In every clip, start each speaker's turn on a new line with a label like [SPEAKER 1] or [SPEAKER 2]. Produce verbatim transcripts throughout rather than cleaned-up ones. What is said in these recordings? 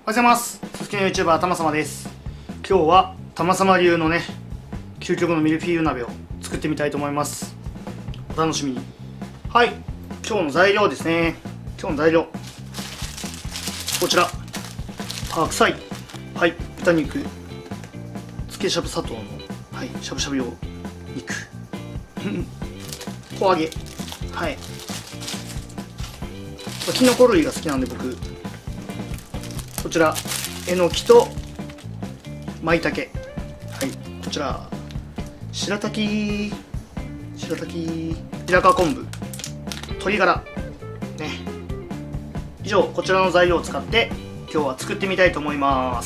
[SPEAKER 1] おはようございます。すすきの YouTuber たまさまです。今日はたまさま流のね究極のミルフィーユ鍋を作ってみたいと思います。お楽しみに。はい、今日の材料ですね。今日の材料こちら、白菜、はい、豚肉、つけしゃぶ砂糖の、はい、しゃぶしゃぶ用肉小揚げ、はい、きのこ類が好きなんで僕こちらえのきとまいたけ、はい、こちら白滝白滝白川昆布、鶏ガラね、以上こちらの材料を使って今日は作ってみたいと思います。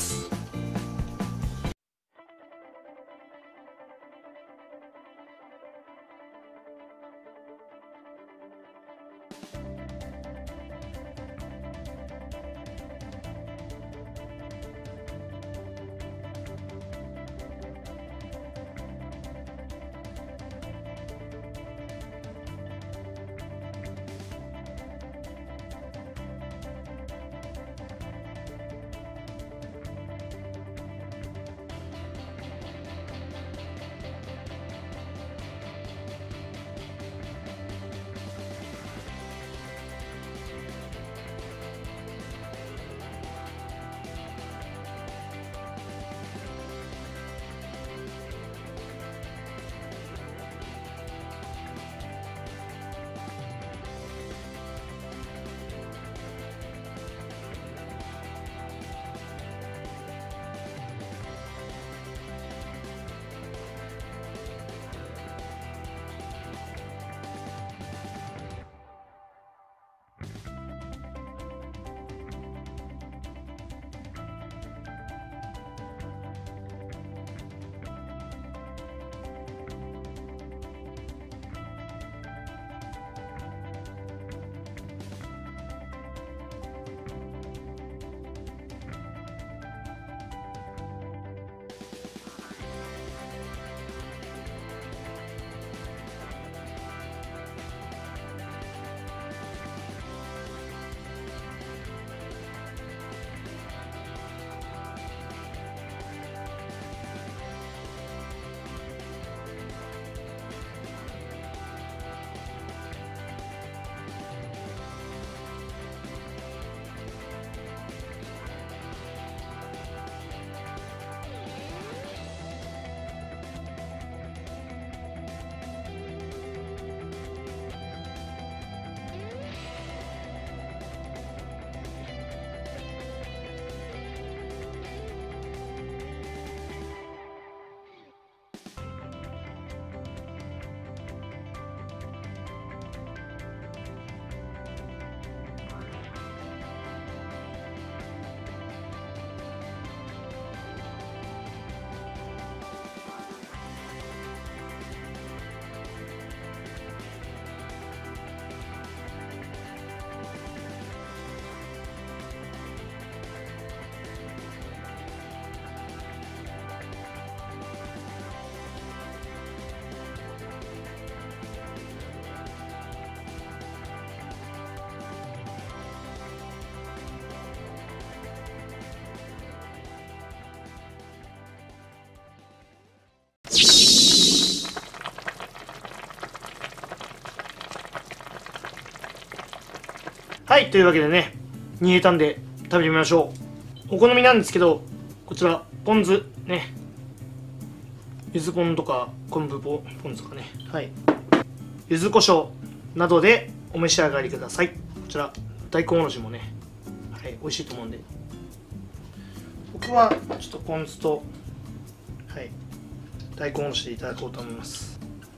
[SPEAKER 1] はい、というわけでね、煮えたんで食べてみましょう。お好みなんですけど、こちらポン酢ね、ゆずポンとか昆布ポン酢とかね、はい、ゆず胡椒などでお召し上がりください。こちら大根おろしもね、はい、美味しいと思うんで、僕はちょっとポン酢と、はい、大根おろしでいただこうと思います。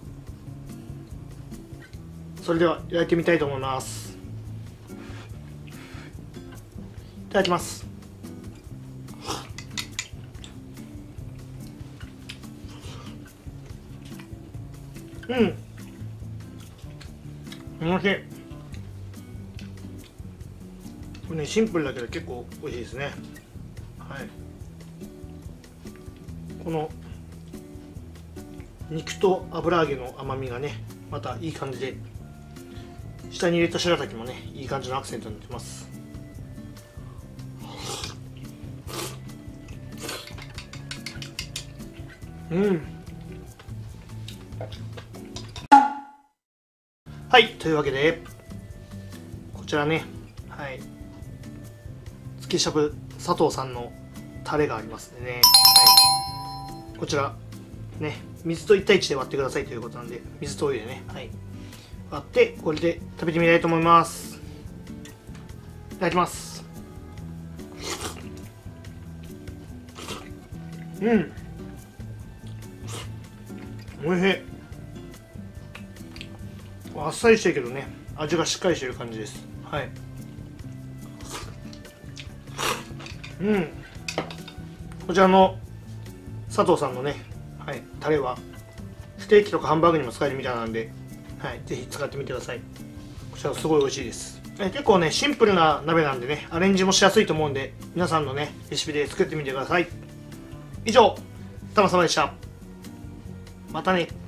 [SPEAKER 1] それでは焼いてみたいと思います。いただきます。うん、おいしい。これね、シンプルだけど結構美味しいですね。はい、この肉と油揚げの甘みがねまたいい感じで、下に入れた白滝もねいい感じのアクセントになってます。 うん。はい、というわけでこちらね、はい、月しゃぶ佐藤さんのタレがありますんでね、はい、こちらね、水といち対いちで割ってくださいということなんで、水とお湯でね、はい、割ってこれで食べてみたいと思います。いただきます。うん、おいしい。あっさりしてるけどね、味がしっかりしてる感じです。はい。うん。こちらの佐藤さんのね、はい、タレはステーキとかハンバーグにも使えるみたいなんで、はい、ぜひ使ってみてください。こちらすごい美味しいです。え結構ね、シンプルな鍋なんでね、アレンジもしやすいと思うんで、皆さんのね、レシピで作ってみてください。以上、たまさまでした。またね。